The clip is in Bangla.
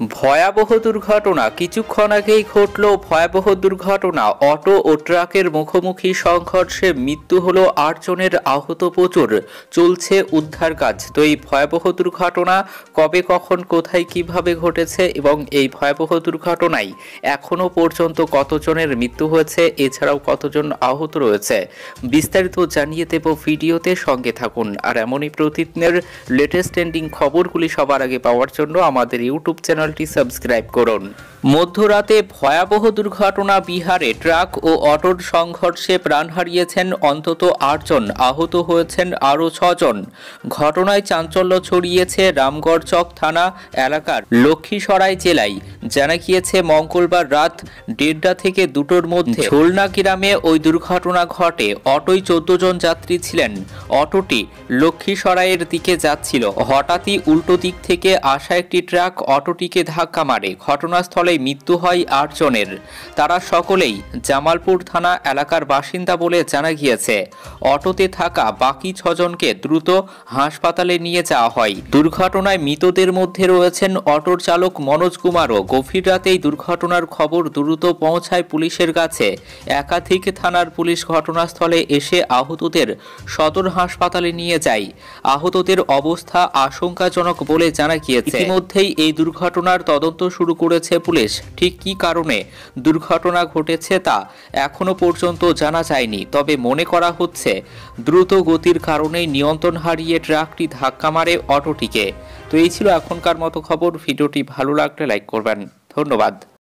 ভয়াবহ দুর্ঘটনা কিছুক্ষণ আগেই ঘটল। ভয়াবহ দুর্ঘটনা, অটো ও ট্রাকের মুখোমুখি সংঘর্ষে মৃত্যু হলো ৮ জনের, আহত প্রচুর। চলছে উদ্ধার কাজ। তো এই ভয়াবহ দুর্ঘটনা কবে, কখন, কোথায়, কিভাবে ঘটেছে এবং এই ভয়াবহ দুর্ঘটনায় এখনো পর্যন্ত কতজনের মৃত্যু হয়েছে, এছাড়াও কতজন আহত রয়েছে, বিস্তারিত জানিয়ে দেব ভিডিওতে। সঙ্গে থাকুন। আর এমনই প্রতিদিনের লেটেস্ট ট্রেন্ডিং খবরগুলি সবার আগে পাওয়ার জন্য আমাদের ইউটিউব চ্যানেলটি সাবস্ক্রাইব করুন। মধ্যরাতে ভয়াবহ দুর্ঘটনা বিহারে ট্রাক ও অটোর সংঘর্ষে প্রাণ হারিয়েছেন অন্তত ৮ জন, আহত হয়েছেন আরও ৬ জন। ঘটনায় চাঞ্চল্য ছড়িয়েছে রামগড়চক থানা এলাকার লক্ষ্মীসরাই জেলায়। জানা গিয়েছে মঙ্গলবার রাত ১:৩০ থেকে ২টোর মধ্যে ঝোলনা গ্রামে ওই দুর্ঘটনা ঘটে। অটোয় ১৪ জন যাত্রী ছিলেন। অটোটি লক্ষ্মীসরাইয়ের দিকে যাচ্ছিল। হঠাৎই উল্টো দিক থেকে আসা একটি ট্রাক অটোটিকে ধাক্কা মারে। ঘটনাস্থলে মৃত্যু হয় ৮ জনের। তারা সকলেই জামালপুর থানা এলাকার বাসিন্দা বলে জানা গিয়েছে। অটোতে থাকা বাকি ৬ জনকে দ্রুত হাসপাতালে নিয়ে যাওয়া হয়। দুর্ঘটনায় মৃতদের মধ্যে রয়েছেন অটোর চালক মনোজ কুমারও। গভীর রাতেই দুর্ঘটনার খবর দ্রুত পৌঁছায় পুলিশের কাছে। একাধিক থানার পুলিশ ঘটনাস্থলে এসে আহতদের সদর হাসপাতালে নিয়ে যায়। আহতদের অবস্থা আশঙ্কাজনক বলে জানা গিয়েছে। ইতিমধ্যেই এই দুর্ঘটনার তদন্ত শুরু করেছে পুলিশ। ঠিক কী কারণে দুর্ঘটনা ঘটেছে তা এখনো পর্যন্ত জানা যায়নি, তবে মনে করা হচ্ছে দ্রুত গতির কারণেই নিয়ন্ত্রণ হারিয়ে ট্রাকটি ধাক্কা মারে অটোটিকে। তো এই ছিল এখনকার মতো খবর। ভিডিওটি ভালো লাগলে লাইক করবেন। ধন্যবাদ।